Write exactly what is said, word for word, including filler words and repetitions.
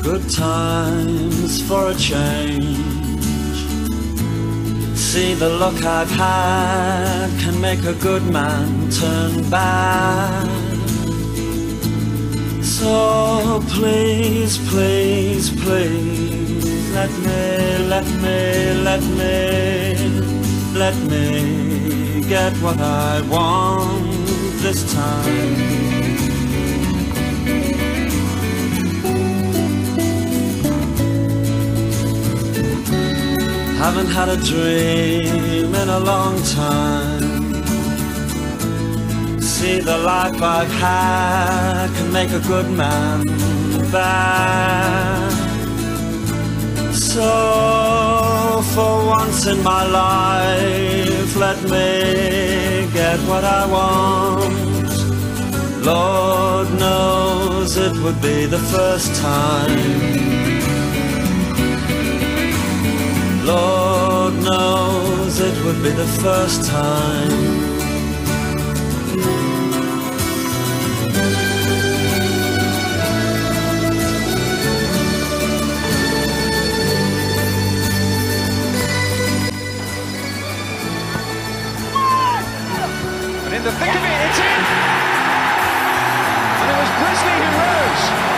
Good times for a change. See, the luck I've had can make a good man turn bad. So please, please, please, let me, let me, let me, let me get what I want this time. Haven't had a dream in a long time. See, the life I've had can make a good man bad. So for once in my life, let me get what I want. Lord knows it would be the first time. Lord knows it would be the first time. And in the thick of it, it's in! And it was Brisley who rose.